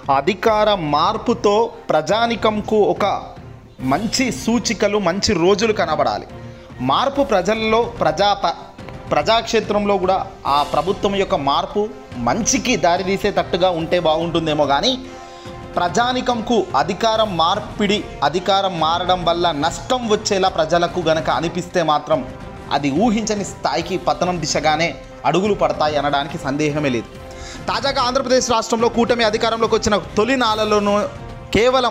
అధికార మార్పుతో ప్రజానికంకు ఒక మంచి సూచికలు, మంచి రోజులు కనబడాలి. మార్పు ప్రజల్లో ప్రజాక్షేత్రంలో కూడా ఆ ప్రభుత్వం యొక్క మార్పు మంచికి దారితీసేటట్టుగా ఉంటే బాగుంటుందేమో. కానీ ప్రజానికంకు అధికారం మారడం వల్ల నష్టం వచ్చేలా ప్రజలకు గనక అనిపిస్తే మాత్రం అది ఊహించని స్థాయికి పతనం దిశగానే అడుగులు పడతాయి అనడానికి సందేహమే లేదు. తాజాగా ఆంధ్రప్రదేశ్ రాష్ట్రంలో కూటమి అధికారంలోకి వచ్చిన తొలి నాళ్లలోనూ కేవలం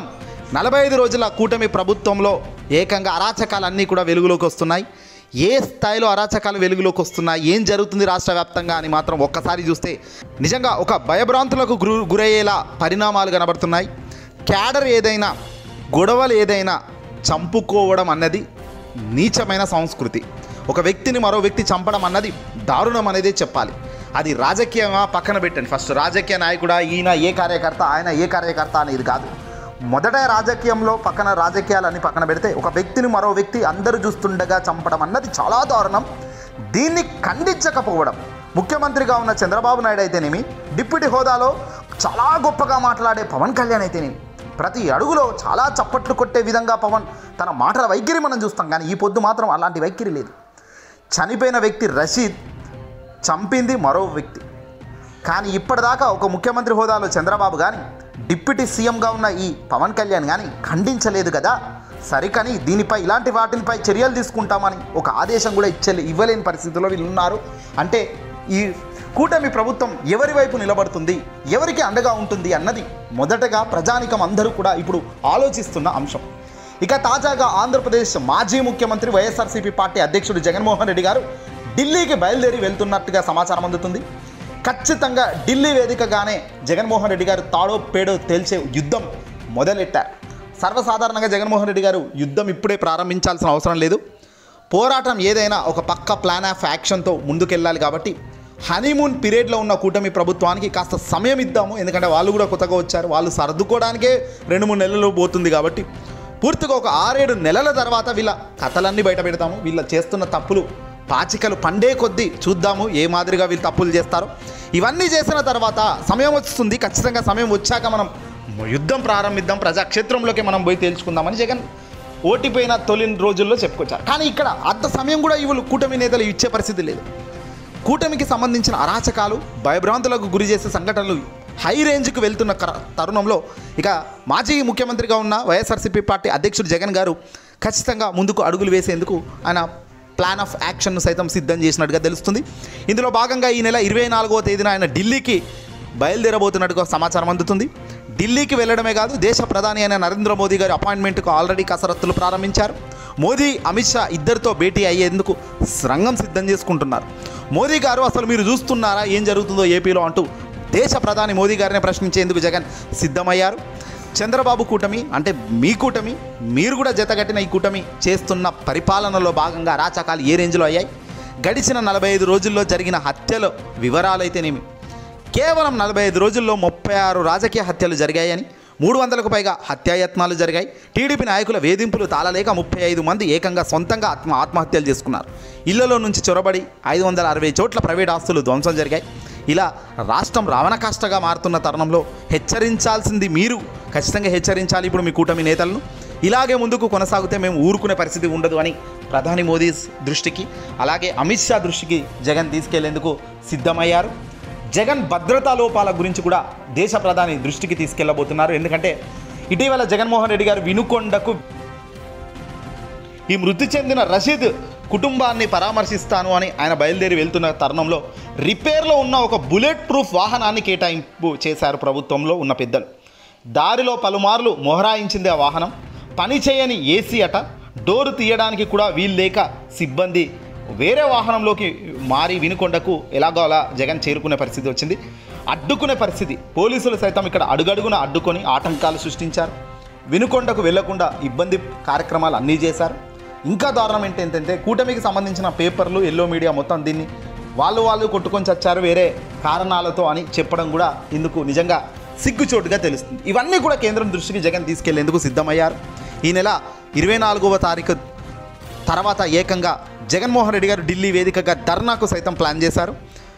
45 రోజుల కూటమి ప్రభుత్వంలో ఏకంగా అరాచకాలన్నీ కూడా వెలుగులోకి వస్తున్నాయి. ఏ స్థాయిలో అరాచకాలు వెలుగులోకి వస్తున్నాయి, ఏం జరుగుతుంది రాష్ట్ర వ్యాప్తంగా అని మాత్రం ఒక్కసారి చూస్తే నిజంగా ఒక భయభ్రాంతులకు గురయ్యేలా పరిణామాలు కనబడుతున్నాయి. క్యాడర్ ఏదైనా, గొడవలు ఏదైనా చంపుకోవడం అన్నది నీచమైన సంస్కృతి. ఒక వ్యక్తిని మరో వ్యక్తి చంపడం అన్నది దారుణం అనేదే చెప్పాలి. అది రాజకీయమా పక్కన పెట్టండి. ఫస్ట్ రాజకీయ నాయకుడా, ఈయన ఏ కార్యకర్త, ఆయన ఏ కార్యకర్త అనేది కాదు. మొదట రాజకీయంలో రాజకీయాలన్నీ పక్కన పెడితే ఒక వ్యక్తిని మరో వ్యక్తి అందరూ చూస్తుండగా చంపడం అన్నది చాలా దారుణం. దీన్ని ఖండించకపోవడం, ముఖ్యమంత్రిగా ఉన్న చంద్రబాబు నాయుడు అయితేనేమి, డిప్యూటీ హోదాలో చాలా గొప్పగా మాట్లాడే పవన్ కళ్యాణ్ అయితేనేమి, ప్రతి అడుగులో చాలా చప్పట్లు కొట్టే విధంగా పవన్ తన మాటల వైఖరి మనం చూస్తాం. కానీ ఈ పొద్దు మాత్రం అలాంటి వైఖరి లేదు. చనిపోయిన వ్యక్తి రషీద్, చంపింది మరో వ్యక్తి. కానీ ఇప్పటిదాకా ఒక ముఖ్యమంత్రి హోదాలో చంద్రబాబు కానీ, డిప్యూటీ సీఎంగా ఉన్న ఈ పవన్ కళ్యాణ్ కానీ ఖండించలేదు కదా. సరికని దీనిపై ఇలాంటి వాటిపై చర్యలు తీసుకుంటామని ఒక ఆదేశం కూడా ఇవ్వలేని పరిస్థితుల్లో వీళ్ళు ఉన్నారు. అంటే ఈ కూటమి ప్రభుత్వం ఎవరి వైపు నిలబడుతుంది, ఎవరికి అండగా ఉంటుంది అన్నది మొదటగా ప్రజానికం అందరూ కూడా ఇప్పుడు ఆలోచిస్తున్న అంశం. ఇక తాజాగా ఆంధ్రప్రదేశ్ మాజీ ముఖ్యమంత్రి వైఎస్ఆర్సీపీ పార్టీ అధ్యక్షుడు జగన్మోహన్ రెడ్డి గారు ఢిల్లీకి బయలుదేరి వెళ్తున్నట్టుగా సమాచారం అందుతుంది. ఖచ్చితంగా ఢిల్లీ వేదికగానే జగన్మోహన్ రెడ్డి గారు తాడో పేడో తేల్చే యుద్ధం మొదలెట్టారు. సర్వసాధారణంగా జగన్మోహన్ రెడ్డి గారు యుద్ధం ఇప్పుడే ప్రారంభించాల్సిన అవసరం లేదు. పోరాటం ఏదైనా ఒక పక్క ప్లాన్ ఆఫ్ యాక్షన్తో ముందుకెళ్ళాలి. కాబట్టి హనీమూన్ పీరియడ్లో ఉన్న కూటమి ప్రభుత్వానికి కాస్త సమయం ఇద్దాము. ఎందుకంటే వాళ్ళు కూడా కొత్తగా వచ్చారు, వాళ్ళు సర్దుకోవడానికే 2-3 నెలలు పోతుంది. కాబట్టి పూర్తిగా ఒక 6-7 నెలల తర్వాత వీళ్ళ కథలన్నీ బయట పెడతాము. వీళ్ళ చేస్తున్న తప్పులు పాచికలు పండే కొద్దీ చూద్దాము ఏ మాదిరిగా వీళ్ళు తప్పులు చేస్తారో. ఇవన్నీ చేసిన తర్వాత సమయం వస్తుంది. ఖచ్చితంగా సమయం వచ్చాక మనం యుద్ధం ప్రారంభిద్దాం, ప్రజాక్షేత్రంలోకి మనం పోయి తేల్చుకుందామని జగన్ ఓటిపోయిన తొలి రోజుల్లో చెప్పుకొచ్చారు. కానీ ఇక్కడ అంత సమయం కూడా వీళ్ళు కూటమి నేతలు ఇచ్చే పరిస్థితి లేదు. కూటమికి సంబంధించిన అరాచకాలు, భయభ్రాంతులకు గురి చేసే సంఘటనలు హై రేంజ్కి వెళ్తున్న తరుణంలో ఇక మాజీ ముఖ్యమంత్రిగా ఉన్న వైఎస్ఆర్సీపీ పార్టీ అధ్యక్షుడు జగన్ గారు ఖచ్చితంగా ముందుకు అడుగులు వేసేందుకు ఆయన ప్లాన్ ఆఫ్ యాక్షన్ను సైతం సిద్ధం చేసినట్టుగా తెలుస్తుంది. ఇందులో భాగంగా ఈ నెల 24వ తేదీన ఆయన ఢిల్లీకి బయలుదేరబోతున్నట్టుగా సమాచారం అందుతుంది. ఢిల్లీకి వెళ్ళడమే కాదు, దేశ ప్రధాని అయిన నరేంద్ర మోదీ గారి అపాయింట్మెంట్కు ఆల్రెడీ కసరత్తులు ప్రారంభించారు. మోదీ, అమిత్ షా ఇద్దరితో భేటీ అయ్యేందుకు రంగం సిద్ధం చేసుకుంటున్నారు. మోదీ గారు అసలు మీరు చూస్తున్నారా ఏం జరుగుతుందో ఏపీలో అంటూ దేశ ప్రధాని మోదీ గారిని ప్రశ్నించేందుకు జగన్ సిద్ధమయ్యారు. చంద్రబాబు కూటమి అంటే మీ కూటమి, మీరు కూడా జతగట్టిన ఈ కూటమి చేస్తున్న పరిపాలనలో భాగంగా అరాచకాలు ఏ రేంజ్లో అయ్యాయి, గడిచిన 45 రోజుల్లో జరిగిన హత్యల వివరాలైతేనేమి, కేవలం 45 రోజుల్లో 36 రాజకీయ హత్యలు జరిగాయని, 300కు పైగా హత్యాయత్నాలు జరిగాయి. టీడీపీ నాయకుల వేధింపులు తాళలేక 35 మంది ఏకంగా సొంతంగా ఆత్మహత్యలు చేసుకున్నారు. ఇళ్లలో నుంచి చొరబడి 560 చోట్ల ప్రైవేట్ ఆస్తులు ధ్వంసం జరిగాయి. ఇలా రాష్ట్రం రావణకాష్టగా మారుతున్న తరుణంలో హెచ్చరించాల్సింది మీరు, ఖచ్చితంగా హెచ్చరించాలి ఇప్పుడు మీ కూటమి నేతలను. ఇలాగే ముందుకు కొనసాగితే మేము ఊరుకునే పరిస్థితి ఉండదు అని ప్రధాని మోదీ దృష్టికి, అలాగే అమిత్ షా దృష్టికి జగన్ తీసుకెళ్లేందుకు సిద్ధమయ్యారు. జగన్ భద్రతా లోపాల గురించి కూడా దేశ ప్రధాని దృష్టికి తీసుకెళ్లబోతున్నారు. ఎందుకంటే ఇటీవల జగన్మోహన్ రెడ్డి గారు వినుకొండకు ఈ మృతి చెందిన రషీద్ కుటుంబాన్ని పరామర్శిస్తాను అని ఆయన బయలుదేరి వెళ్తున్న తరుణంలో రిపేర్లో ఉన్న ఒక బుల్లెట్ ప్రూఫ్ వాహనాన్ని కేటాయింపు చేశారు ప్రభుత్వంలో ఉన్న పెద్దలు. దారిలో పలుమార్లు మొహరాయించింది ఆ వాహనం. పని చేయని ఏసీ అట, డోరు తీయడానికి కూడా వీలు లేక సిబ్బంది వేరే వాహనంలోకి మారి వినుకొండకు ఎలాగో అలా జగన్ చేరుకునే పరిస్థితి వచ్చింది. అడ్డుకునే పరిస్థితి, పోలీసులు సైతం ఇక్కడ అడుగడుగున అడ్డుకొని ఆటంకాలు సృష్టించారు. వినుకొండకు వెళ్లకుండా ఇబ్బంది కార్యక్రమాలు అన్నీ చేశారు. ఇంకా దారుణం ఏంటంటే కూటమికి సంబంధించిన పేపర్లు, ఎల్లో మీడియా మొత్తం దీన్ని వాళ్ళు కొట్టుకొని చచ్చారు వేరే కారణాలతో అని చెప్పడం కూడా ఇందుకు నిజంగా సిగ్గుచోటుగా తెలుస్తుంది. ఇవన్నీ కూడా కేంద్రం దృష్టికి జగన్ తీసుకెళ్లేందుకు సిద్ధమయ్యారు. ఈ నెల 24వ తారీఖు తర్వాత ఏకంగా జగన్మోహన్ రెడ్డి గారు ఢిల్లీ వేదికగా ధర్నాకు సైతం ప్లాన్ చేశారు.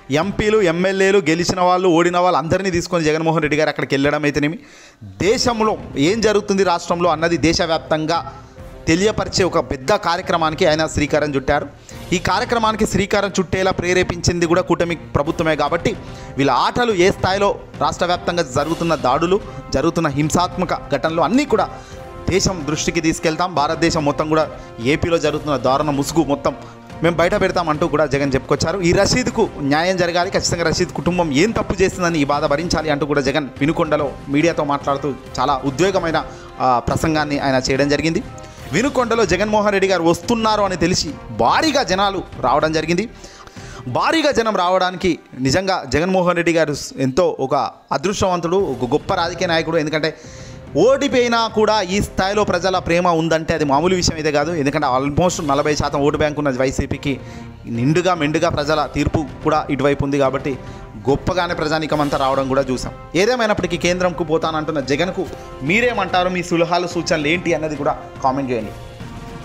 ఎంపీలు ఎమ్మెల్యేలు గెలిచిన వాళ్ళు ఓడిన వాళ్ళు అందరినీ తీసుకొని జగన్మోహన్ రెడ్డి గారు అక్కడికి వెళ్ళడం అయితేనేమి, దేశంలో ఏం జరుగుతుంది రాష్ట్రంలో అన్నది దేశవ్యాప్తంగా తెలియపరిచే ఒక పెద్ద కార్యక్రమానికి ఆయన శ్రీకారం చుట్టారు. ఈ కార్యక్రమానికి శ్రీకారం చుట్టేలా ప్రేరేపించింది కూడా కూటమి ప్రభుత్వమే. కాబట్టి వీళ్ళ ఆటలు ఏ స్థాయిలో రాష్ట్ర వ్యాప్తంగా జరుగుతున్న దాడులు, జరుగుతున్న హింసాత్మక ఘటనలు అన్నీ కూడా దేశం దృష్టికి తీసుకెళ్తాం. భారతదేశం మొత్తం కూడా ఏపీలో జరుగుతున్న దారుణ ముసుగు మొత్తం మేము బయట పెడతామంటూ కూడా జగన్ చెప్పుకొచ్చారు. ఈ రషీద్కు న్యాయం జరగాలి, ఖచ్చితంగా రషీద్ కుటుంబం ఏం తప్పు చేస్తుందని ఈ బాధ భరించాలి అంటూ కూడా జగన్ వినుకొండలో మీడియాతో మాట్లాడుతూ చాలా ఉద్వేగమైన ప్రసంగాన్ని ఆయన చేయడం జరిగింది. వినుకొండలో జగన్మోహన్ రెడ్డి గారు వస్తున్నారు అని తెలిసి భారీగా జనాలు రావడం జరిగింది. భారీగా జనం రావడానికి నిజంగా జగన్మోహన్ రెడ్డి గారు ఎంతో ఒక అదృష్టవంతుడు, ఒక గొప్ప రాజకీయ నాయకుడు. ఎందుకంటే ఓడిపోయినా కూడా ఈ స్థాయిలో ప్రజల ప్రేమ ఉందంటే అది మామూలు విషయం అయితే కాదు. ఎందుకంటే ఆల్మోస్ట్ 40% ఓటు బ్యాంక్ ఉన్న వైసీపీకి నిండుగా మెండుగా ప్రజల తీర్పు కూడా ఇటువైపు ఉంది. కాబట్టి గొప్పగానే ప్రజానీకం అంతా రావడం కూడా చూసాం. ఏదేమైనప్పటికీ కేంద్రంకు పోతానంటున్న జగన్కు మీరేమంటారు? మీ సలహాలు సూచనలు ఏంటి అన్నది కూడా కామెంట్ చేయండి.